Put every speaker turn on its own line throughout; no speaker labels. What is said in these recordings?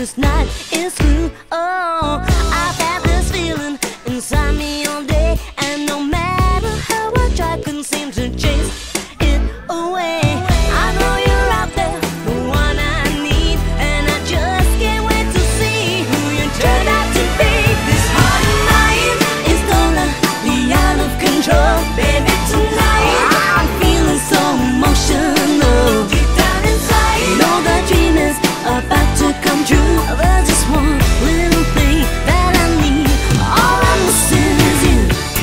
this night is through. Oh, I've had this feeling inside me all day, and no matter how I try, couldn't seem to chase it away. I know you're out there, the one I need, and I just can't wait to see who you turn out to be. This heart of mine is totally out of control, baby. Tonight I'm feeling so emotional. Deep down inside, you know the dream is about to come true. There's just one little thing that I need. All I'm missing is you.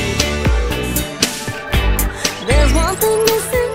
There's one thing missing,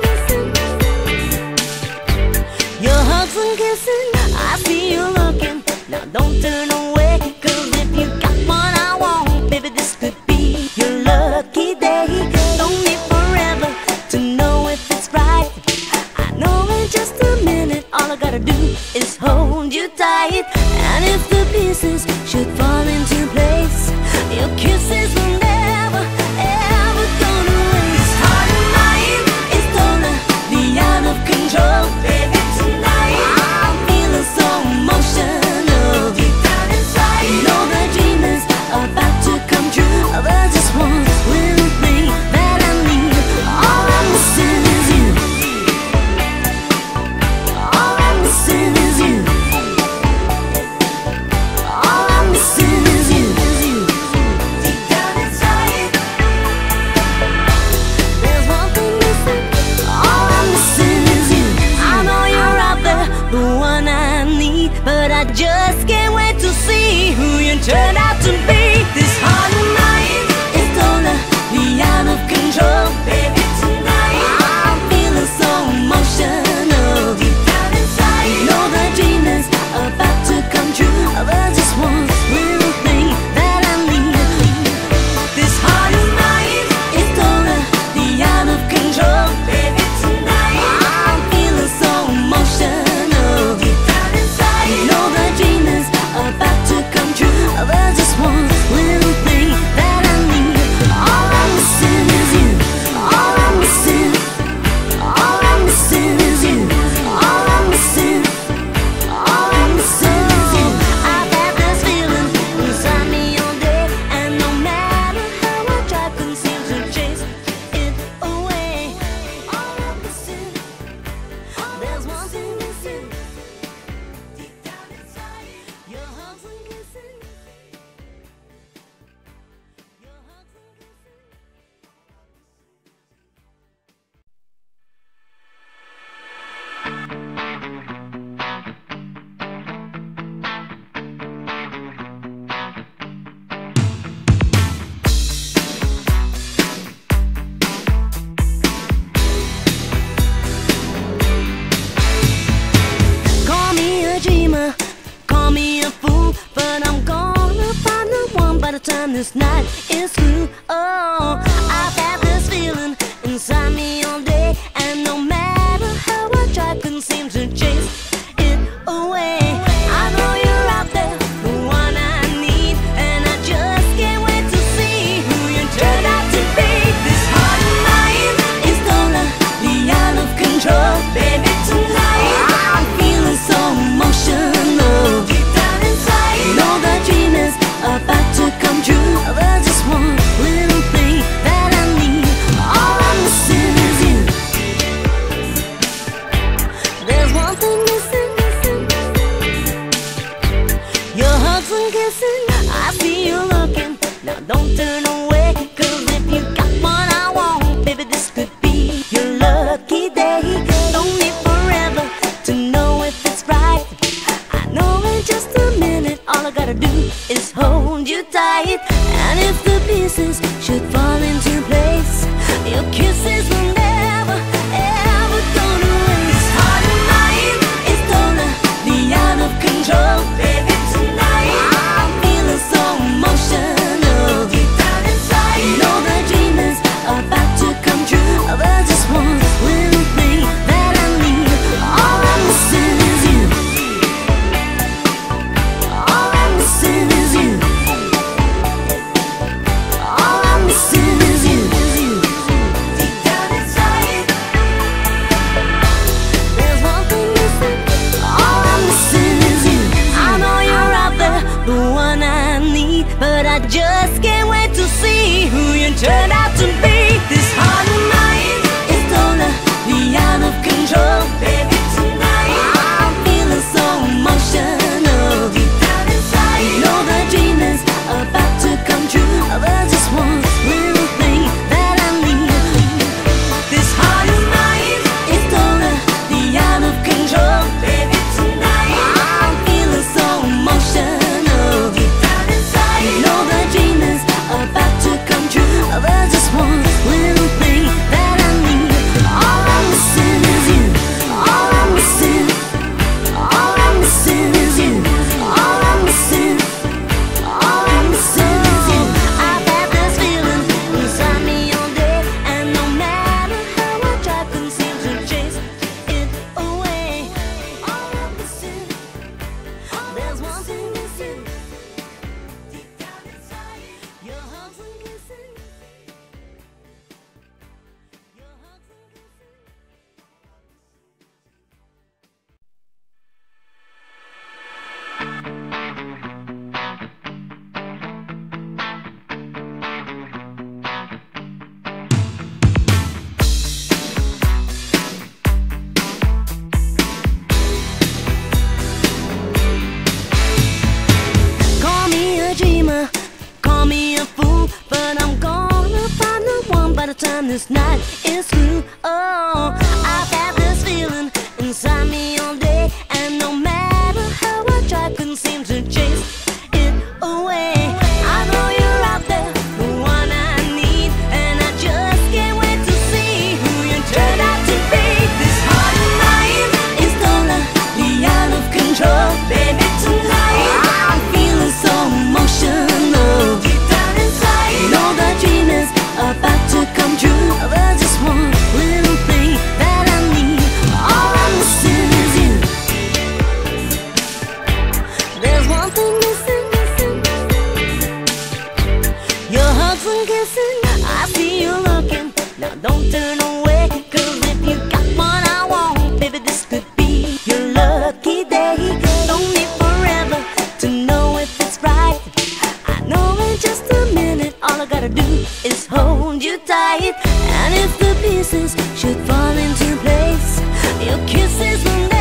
your hugs and kissing. I see you looking, now don't turn away, 'cause if you got what I want, baby, this could be your lucky day. Don't need forever to know if it's right. I know in just a minute, all I gotta do is hold you tight. And if the pieces should fall into place, your kisses will never, ever go to waste. This heart of mine is totally out of control, baby. Tonight I'm feeling so emotional. Deep down inside, you know the dream is about to come true. There's just one little thing that I need. All I'm missing is you. All I'm missing is you. All I'm missing is you. Deep down inside, there's one thing missing. All I'm missing is you. I know you're out there, the one I need, but I just can't wait to see who you turn out to be. This heart of mine is totally out of control, baby. Tonight I'm feeling so emotional. Deep down inside, you know the dream is about to come true. There's just one little thing that I need. This heart of mine is totally out of control, baby. Tonight I'm feeling so emotional. Deep down inside, you know the dream is about to come true. There's just one little thing that I need. All I'm missing is you. All I'm missing, all I'm missing is you. All I'm missing, all I'm missing is you. I've had this feeling inside me all day, and no matter how I try, couldn't seem to chase it away. All I'm missing, there's one thing missing. Deep down inside, your hugs and kissing. Your hugs and kissing. Call me a dreamer, call me a fool, but I'm gonna find the one by the time this night is through. Oh, I've had this feeling inside me all day, and no matter how I try, couldn't seem to chase it away. I know you're out there, the one I need, and I just can't wait to see who you turn out to be. This heart of mine is totally out of control, baby. Tonight I'm feeling so emotional. Deep down inside, you know the dream is about to come true. There's just time this night is through. Oh, I've had this feeling inside me all day, and no matter how I try, couldn't seem to chase it away. I know you're out there, the one I need, and I just can't wait to see who you turn out to be. This heart of mine is totally out of control, baby. Tonight I'm feeling so emotional. Deep down inside, you know the dream is about to come true. There's just one little thing that I need. All I'm missing is you. There's one thing missing. Your hugs and kissing. I see you looking. Now don't turn away, 'cause if you got what I want, baby, this could be your lucky day. Don't need forever to know if it's right. I know in just a minute, all I gotta do is hold you tight. And if the pieces should fall into place, your kisses will never